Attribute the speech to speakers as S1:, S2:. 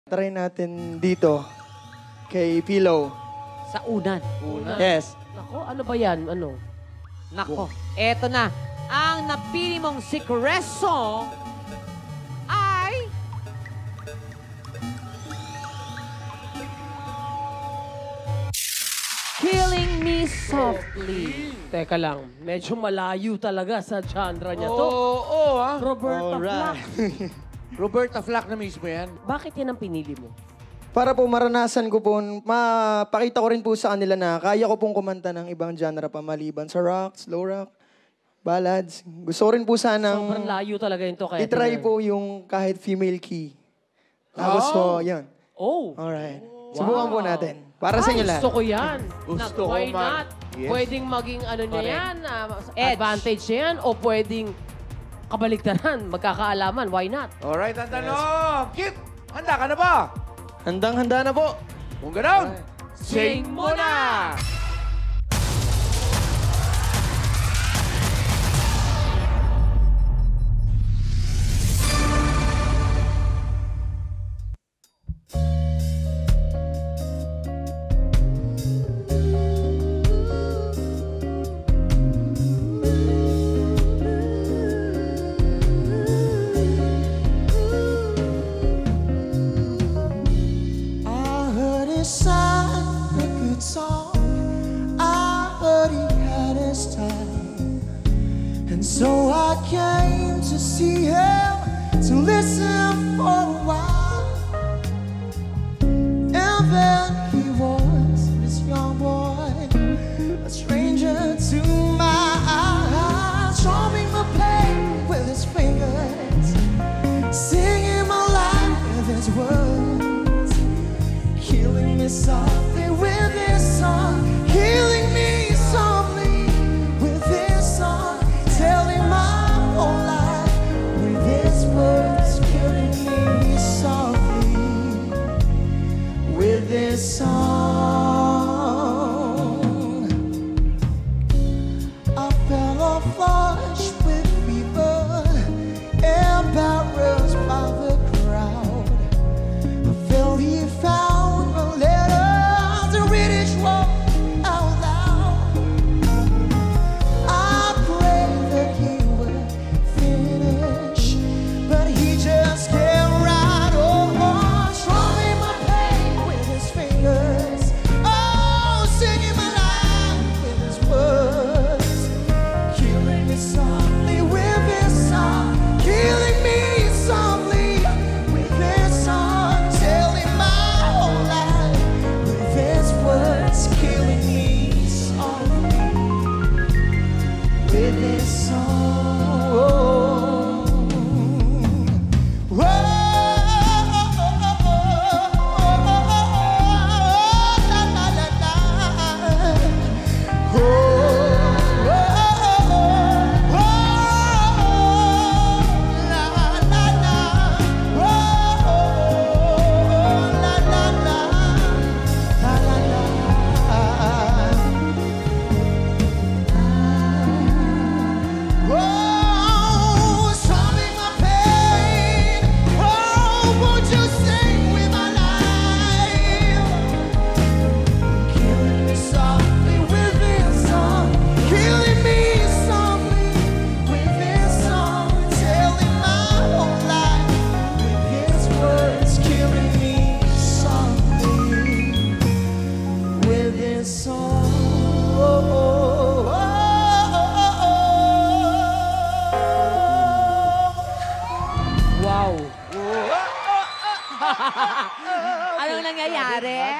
S1: Try natin dito kay Pillow.
S2: Sa unan.
S1: Yes.
S2: Nako, ano ba yan? Ano? Nako, eto na. Ang napili mong secret song ay... Killing Me Softly. Teka lang, medyo malayo talaga sa genre niya to.
S3: Oo,
S2: Roberta Flack.
S3: Roberta Flack na mismo yan.
S2: Bakit yan ang pinili mo?
S1: Para po maranasan ko po, mapakita ko rin po sa kanila na kaya ko pong kumanta ng ibang genre pa maliban sa rock, slow rock, ballads. Gusto ko rin po sanang
S2: Sobrang layo talaga yun to. Kaya
S1: itry po yung kahit female key. Tapos po, yun.
S2: Oh.
S1: Alright. Subukan po natin. Para sa inyo lahat.
S2: Gusto ko yan.
S3: Gusto ko,
S2: Why
S3: man.
S2: not?
S3: Yes.
S2: Pwedeng maging ano niya
S4: Correct.
S2: yan,
S4: Edge.
S2: advantage niya yan, o pwedeng kabaligtaran, magkakaalaman. Why not?
S3: Alright, ang tanong. Kip, handa ka na ba?
S1: Handang-handa na po.
S3: Kung gano'n, sing mo na!
S5: Sang a good song. I heard he had his time, and so I came to see him, to listen for a while. And then he was this young boy, a stranger to my eyes, strumming the pain with his fingers, singing my life with his words, killing me softly with his song, killing me softly with his song, telling my whole life with his words, killing me softly with his song. I fell off flush with fever, embarrassed by the crowd. I felt he found a letter to read each one out loud. I prayed that he would finish, but he just kept right on, strumming my pain with his fingers, oh, singing my life with his words, killing me softly with his song, killing me softly with his song, telling my whole life with his words, killing me softly with his song. Whoa, la, la, la, la. Solving my pain. Oh, won't you sing with my life? Killing me softly with his song, killing me softly with his song, telling my whole life with his words, killing me softly with his song.
S2: Wow.
S4: Anong nangyayari?